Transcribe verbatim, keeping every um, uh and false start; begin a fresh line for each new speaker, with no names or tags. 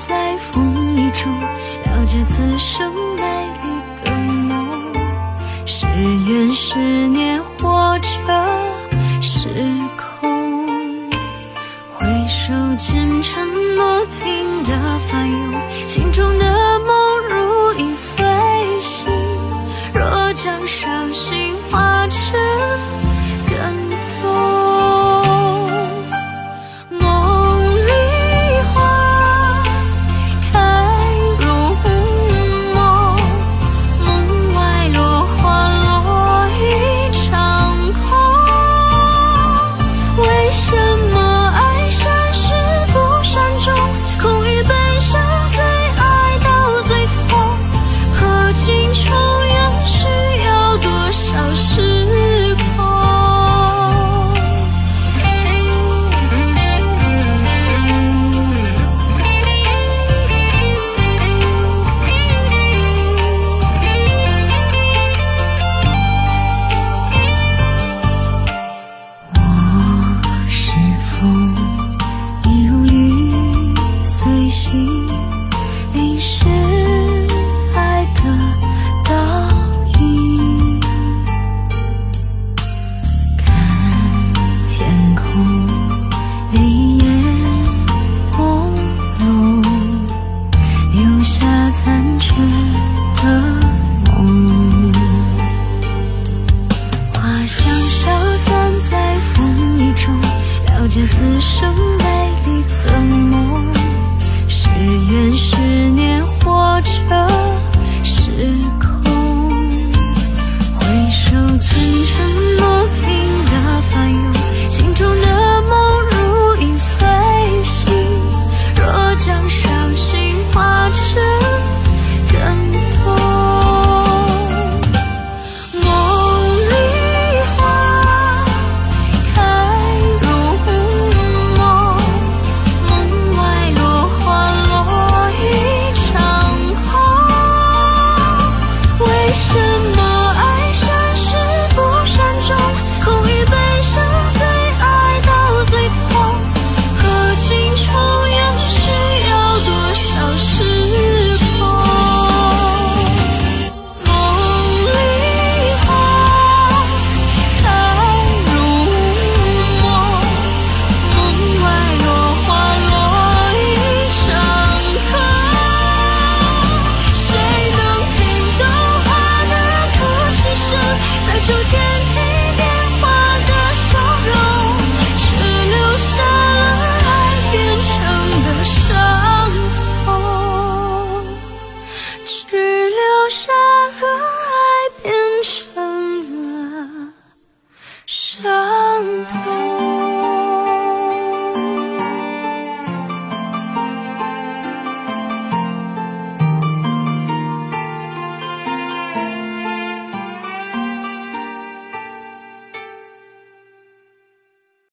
在风雨中，了解此生美丽的梦。是缘是念，或者是空，回首前尘不停地翻涌，心中的梦如影随形。若将伤心化成感动，梦里花开如梦，梦外落花落一场空。为什么爱闪失不闪中，空与悲伤最爱到最痛？和情重圆需要多少时空？我是风，一如影随形，淋湿爱的倒影。看天空，泪眼朦胧，留下残缺的梦。花香消散在风雨中，了解此生